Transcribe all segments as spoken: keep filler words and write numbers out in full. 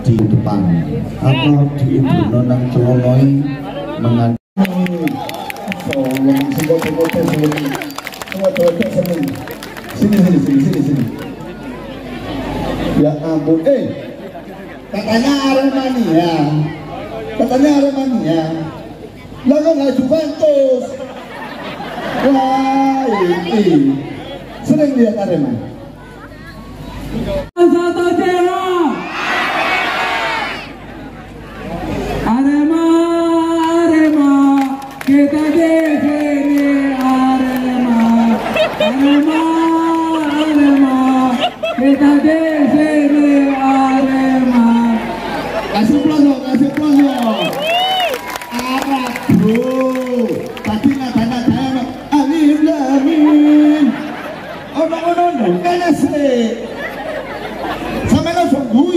di depan atau di Ibu Nonang Celonoi mengandung sini sini sini sini sini ya ampun eh katanya Aremania katanya Aremania lah kok nggak Juventus. Wah ini sering lihat Arema satu zero Arema Arema kita di sini Arema Arema Arema kita di sini Arema kasih pelosok kasih pelosok Arab bro tadi nada-nada alif lam mim ono-ono kan asli sama langsung gue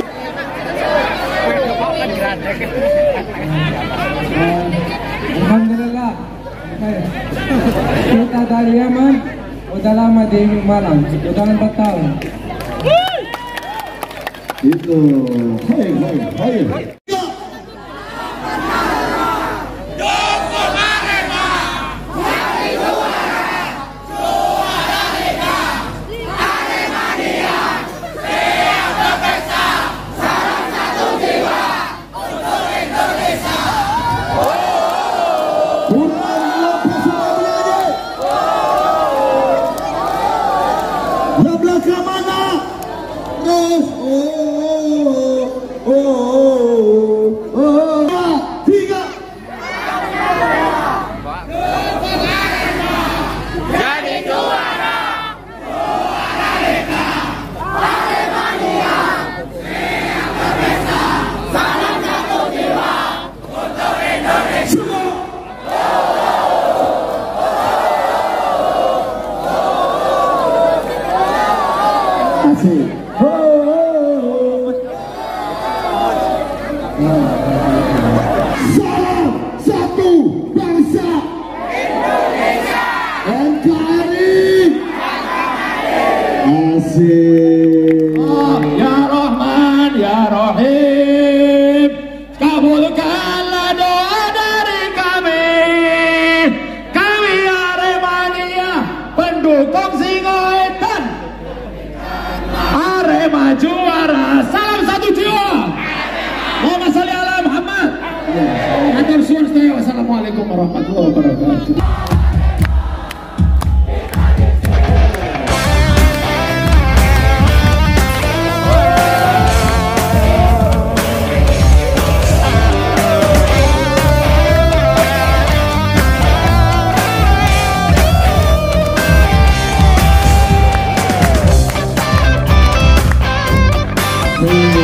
Alhamdulillah kita dari Yaman udah lama di Malang udah empat tahun itu hai hai hai salam satu bangsa Indonesia N K R I asik ya Rahman ya Rahim kabulkanlah doa dari kami kami Aremania pendukung Singoedan Arema juara salam satu jiwa Muhammad Salli ala Muhammad Atur suwun sedaya wassalamualaikum warahmatullahi wabarakatuh. Hey.